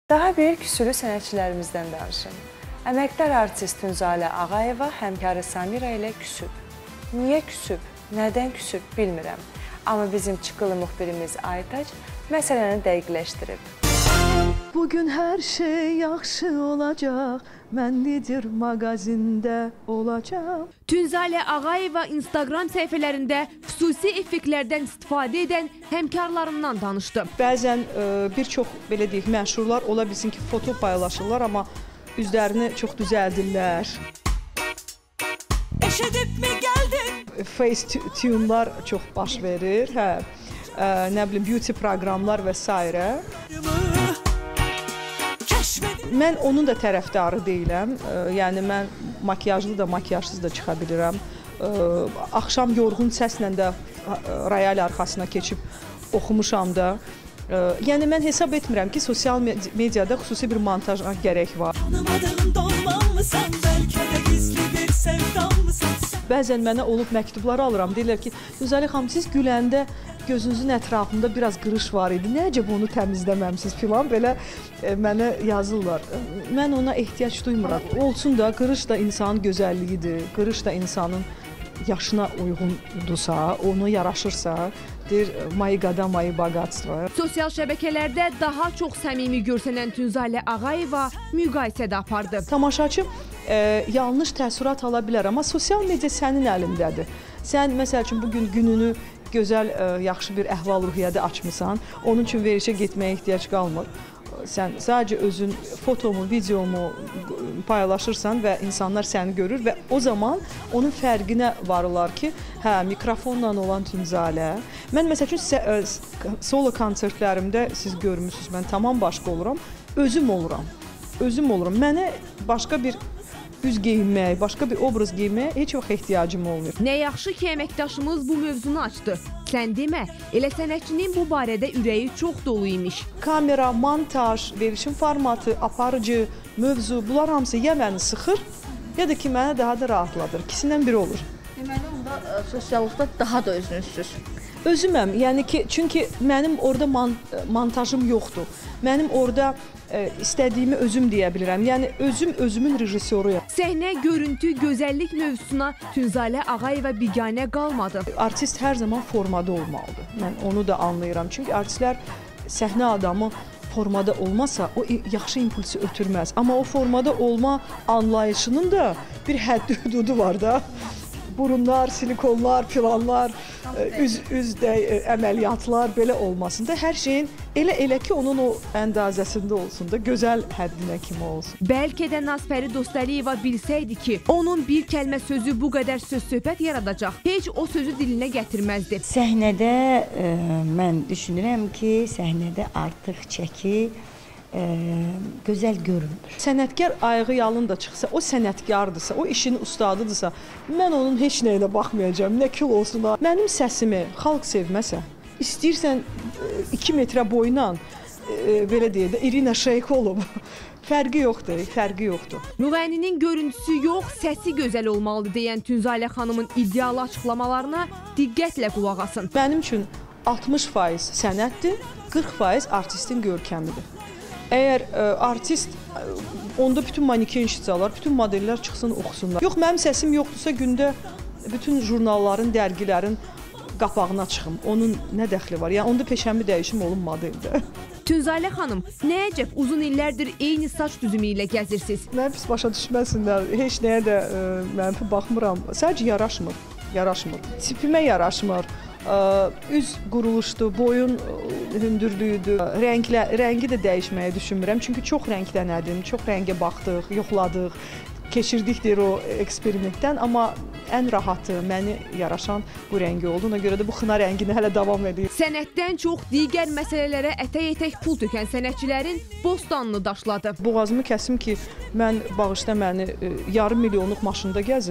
Daha bir küsülü sənətçilərimizdən danışım. Əməkdar artist Tünzalə Ağayeva həmkarı Samira ilə küsüb. Niyə küsüb, nədən küsüb bilmirəm. Amma bizim çıxılı müxbirimiz Aytaç məsələni dəqiqləşdirib. Bugün hər şey yaxşı olacaq, mən lider mağazində olacaq. Tünzalə Ağayeva Instagram səhifələrində xüsusi effektlərdən istifadə edən həmkarlarından danışdı. Bəzən bir çox belə deyək, məşhurlar ola bilsin ki, foto paylaşırlar, amma üzlərini çox düzəldirlər. Eşidibmi gəldin? Face-tune'lar çox baş verir, nə bilim, beauty proqramlar və s. Mən onun da tərəfdarı deyiləm, yəni mən makyajlı da, makyajsız da çıxa bilirəm. Axşam yorğun səslə də royal arxasına keçib oxumuşam da. Yəni mən hesab etmirəm ki, sosial mediada xüsusi bir montaja gərək var. Bəzən mənə olub məktublar alıram, deyirlər ki, Tünzalə xanım, siz güləndə gözünüzün ətrafında biraz qırış var idi, nəcə bunu təmizləməmsiniz filan, belə mənə yazırlar. Mən ona ehtiyac duymuram. Olsun da, qırış da insanın gözəlliyidir, qırış da insanın yaşına uyğundursa, onu yaraşırsa, deyir, mayi qadan, mayi baqatство. Sosial şəbəkələrdə daha çox səmimi görsənən Tünzalə Ağayeva müqayisə də apardı. Tamaşaçı yanlış təəssürat ala bilər, amma sosial media sənin əlindədir. Sən, məsəl üçün, bugün gününü gözəl, yaxşı bir əhval-ruhiyyədə açmısan, onun üçün verişə getməyə ehtiyac qalmır. Sən sadəcə özün fotomu, videomu paylaşırsan və insanlar səni görür və o zaman onun fərqinə varırlar ki, hə, mikrofonla olan Tünzalə. Mən, məsəl üçün, solo konsertlərimdə siz görmüsünüz, mən tamam başqa oluram, özüm oluram. Özüm oluram. Mənə başqa bir üz geyinmək, başqa bir obraz geyinməyə heç vaxt ehtiyacım olmur. Nə yaxşı ki, əməkdaşımız bu mövzunu açdı. Sən demə, elə sənətçinin bu barədə ürəyi çox dolu imiş. Kamera, montaj, verişin formatı, aparıcı, mövzu, bunlar hamısı ya məni sıxır, ya da ki, mənə daha da rahatladır. İkisindən biri olur. Deməli, onda sosiallıqda daha da özünüzsüz. Özüməm, yəni ki, çünki mənim orada montajım yoxdur. Mənim orada istədiyimi özüm deyə bilirəm. Yəni, özümün rejissoruyam. Səhnə, görüntü, gözəllik mövzusuna Tünzalə Ağayeva biganə qalmadı. Artist hər zaman formada olmalıdır. Mən onu da anlayıram. Çünki artistlər, səhnə adamı formada olmasa, o yaxşı impulsu ötürməz. Amma o formada olma anlayışının da bir həddi-hüdudu var da. Burunlar, silikonlar, planlar, üzdə əməliyyatlar belə olmasın da, hər şeyin elə ki, onun o əndazəsində olsun da, gözəl həddinə kimi olsun. Bəlkə də Nazfəri Dostaliyeva bilsəydi ki, onun bir kəlmə sözü bu qədər söz-söhbət yaradacaq, heç o sözü dilinə gətirməzdi. Səhnədə mən düşünürəm ki, səhnədə artıq çəki gözəl görünür. Sənətkar ayağı yalın da çıxsa, o sənətkardırsa, o işin ustadıdırsa, mən onun heç nəyinə baxmayacağım, nə kül olsun. Mənim səsimi xalq sevməsə, istəyirsən 2 metrə boyla, belə deyək də, İrina Şeyx olub. Fərqi yoxdur, fərqi yoxdur. Müğənninin görüntüsü yox, səsi gözəl olmalıdır deyən Tünzalə xanımın iddialı açıqlamalarına diqqətlə qulaq asın. Mənim üçün 60% sənətdir, 40% artistin görkəmidir. Əgər artist, onda bütün maneken işçilər, bütün modellər çıxsın, oxusunlar. Yox, mənim səsim yoxdursa, gündə bütün jurnalların, dərgilərin qapağına çıxım. Onun nə dəxli var? Yəni, onda peşəmi dəyişim olun modeldə. Tünzalə xanım, nə əcəb uzun illərdir eyni saç düzümü ilə gəzirsiniz? Mən pis başa düşməsinlər, heç nəyə də mənfi baxmıram. Sadəcə yaraşmır. Tipimə yaraşmır. Üz quruluşdur, boyun hündürlüyüdür, rəngi də dəyişməyə düşünmürəm. Çünki çox rənglənədim, çox rəngə baxdıq, yoxladıq, keçirdikdir o eksperimentdən. Amma ən rahatı, məni yaraşan bu rəngi oldu. Ona görə də bu xına rəngini hələ davam edir. Sənətdən çox digər məsələlərə ətək-ətək pul tökən sənətçilərin bostanını daşladı. Boğazımı kəsim ki, mən bağışda məni yarım milyonluq maşında gəzim.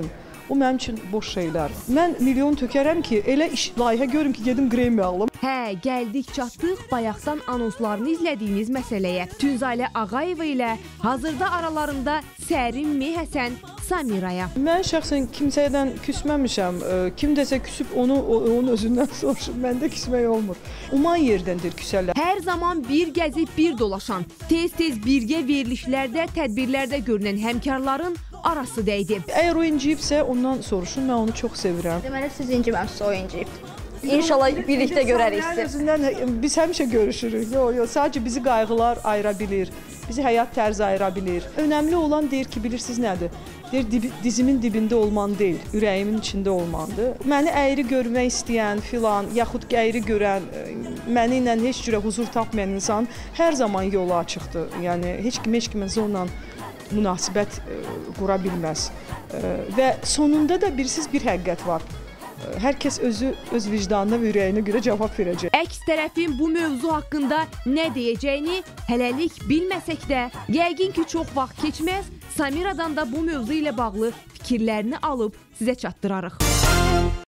O mənim üçün boş şeylər. Mən milyon tökərəm ki, elə iş layihə görüm ki, gedim Grammy alım. Hə, gəldik çatdıq bayaqdan anonslarını izlədiyiniz məsələyə. Tünzalə Ağayeva ilə hazırda aralarında Sərin Mehəsən Samiraya. Mən şəxsən kimsədən küsməmişəm. Kim desə küsüb onun özündən soruşur. Məndə küsmək olmur. Uman yerdəndir küsələr. Hər zaman bir gəzib bir dolaşan, tez-tez birgə verilişlərdə, tədbirlərdə görünən həmkarların arası dəydi. Əgər o inciyibsə ondan soruşun. Mən onu çox sevirəm. Deməli siz inciməmsiniz, o inciyib. İnşallah birlikdə görərik sizi. Özündən biz həmişə görüşürük. Yox, sadəcə bizi qayğılar ayıra bilir. Bizi həyat tərzi ayıra bilir. Önəmli olan deyir ki, bilirsiniz nədir? Deyir dizimin dibində olman deyil, ürəyimin içində olmandır. Məni əyri görmək istəyən filan, yaxud qəyri görən, məni ilə heç cürə huzur tapmayan insan hər zaman yolu açıqdır. Yəni heç kimə zorla münasibət qura bilməz. Və sonunda da bilirsiniz bir həqiqət var. Hər kəs özü öz vicdanına və ürəyinə görə cavab verəcək. Əks tərəfin bu mövzu haqqında nə deyəcəyini hələlik bilməsək də, yəqin ki, çox vaxt keçməz, Samiradan da bu mövzu ilə bağlı fikirlərini alıb sizə çatdırarıq.